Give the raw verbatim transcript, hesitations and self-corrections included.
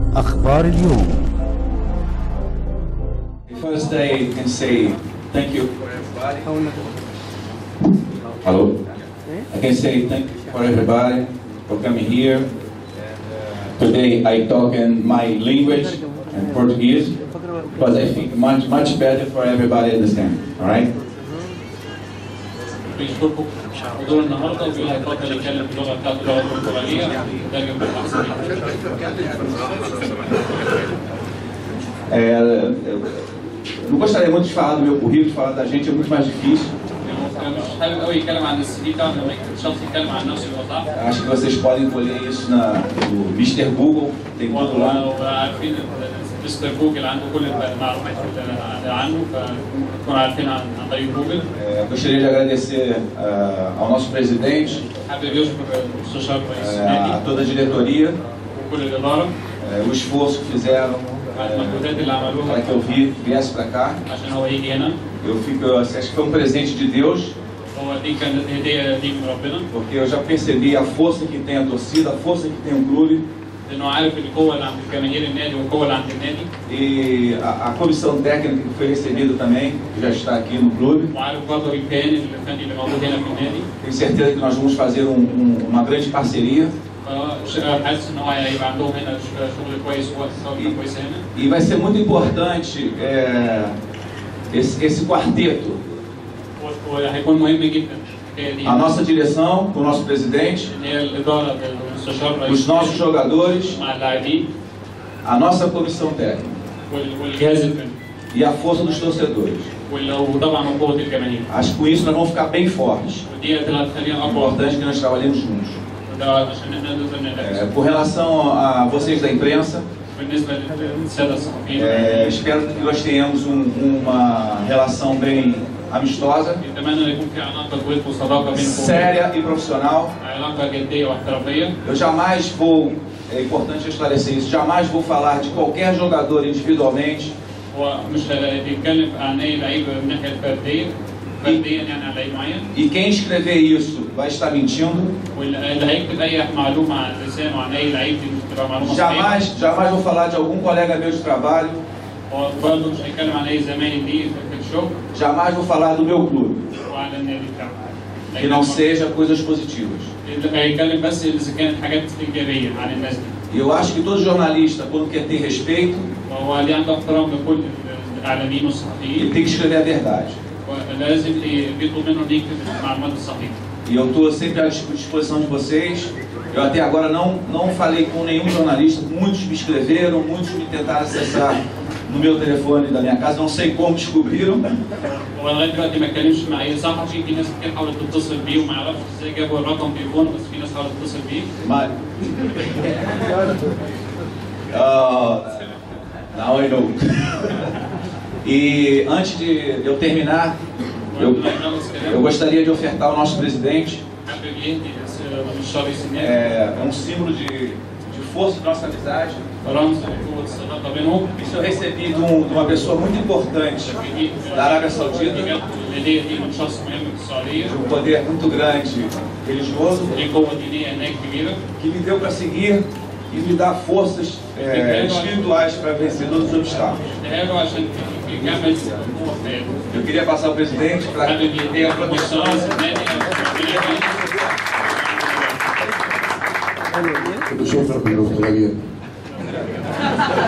أخبار اليوم. First I can say thank you for everybody. Hello. I can say thank you for everybody for coming here. Today I talk in my language, in Portuguese, because I think much much better for everybody understand. All right. بيشكركم حضور النهارده وبيقول هيفضل يتكلم باللغه بتاعته اللغه البرتغاليه ده جنب الاحسن. É, eu não gostaria muito de falar do meu currículo, de falar da gente é muito mais difícil. مش حابب قوي يتكلم عن السي في بتاعه لما الشخص يتكلم عن نفسه يبقى صعب. Acho que vocês podem colher isso na, no mister Google, tem tudo lá. وعارفين مستر جوجل عنده كل المعلومات اللي عنه فنكونوا عارفين عن عن طريق جوجل. É, gostaria de agradecer uh, ao nosso presidente, حابب يشكر المستشار رئيس uh, النادي a toda a diretoria, وكل الاداره uh, o esforço que fizeram على المجهودات اللي para عملوها que eu vi, viesse para cá. عشان هو يجي هنا. Eu fico, eu acho que foi um presente de Deus, هو دي كانت هديه دي من ربنا. porque eu já percebi a força que tem a torcida, a força que tem o clube. لانه عارف القوه اللي عند جماهير النادي والقوه اللي عند النادي. E a, a comissão técnica que foi recebida também, que já está aqui no clube. وعارف برضه الكيان الفني اللي موجود هنا في النادي. Tenho certeza que nós vamos fazer um, um, uma grande parceria. حاسس ان هو هيبقى عندهم هنا شغل كويس وخطه كويسه هنا. E vai ser muito importante é, esse, esse quarteto. وهيكون مهم جدا الحكايه دي. A nossa direção, com o nosso presidente, ان هي الاداره بالمستشار os الرئيسي nossos jogadores, مع اللاعبين a nossa comissão técnica والجهاز الفني e a força dos torcedores. وطبعا قوه الجماهير. Acho que com isso nós vamos ficar bem fortes. ودي اللي هتخلينا É اقوى. importante que nós trabalhemos juntos. وده عشان احنا نقدر ننافس. É, com relação a vocês da imprensa, بالنسبه للساده الصحفيين é, espero que nós tenhamos um, uma relação bem amistosa, اتمنى ان يكون في علاقه ود وصداقه بينكم. séria e profissional. علاقه جديه واحترافيه. Eu jamais vou, é importante esclarecer isso, jamais vou falar de qualquer jogador individualmente. ومش هنتكلم عن اي لعيب من الناحيه الفرديه فرديا يعني عن لعيب معين. E quem escrever isso vai estar mentindo. واللي هيكتب اي معلومه عن لسانه عن اي لعيب دي تبقى معلومه صحيحه. Jamais, jamais vou falar de algum colega meu de trabalho. وبرضه مش هيتكلم عن اي زمايل ليه في الشغل. Jamais vou falar do meu clube. وعن النادي بتاعه. Que não seja coisas positivas. هيتكلم بس اذا كانت حاجات ايجابيه عن الناس دي. E eu acho que todo jornalista, quando quer ter respeito, وهو اللي عنده احترام لكل الاعلاميين والصحفيين. ele tem que escrever a verdade. ولازم بيطلب منه انه يكتب المعلومات الصحيحه. E eu estou sempre à disposição de vocês. Eu até agora não, não falei com nenhum jornalista, muitos me escreveram, muitos me tentaram acessar no meu telefone da minha casa, não sei como descobriram. ولغايه دلوقتي ما اتكلمش مع اي صحفي، في ناس كتير حاولت تتصل بيه وما يعرفش ازاي جابوا الرقم تليفونه، بس في ناس حاولت تتصل بيه. Mas... uh, now I know. E antes de eu terminar, eu, eu gostaria de ofertar ao nosso presidente. É, é um símbolo de, de força de nossa amizade. Isso eu recebi de, um, de uma pessoa muito importante da Arábia Saudita, de um poder muito grande religioso, que me deu para seguir e me dar forças é, espirituais para vencer todos os obstáculos. Eu queria passar ao presidente para que tenha a proteção. شكرا بالبرتغالية.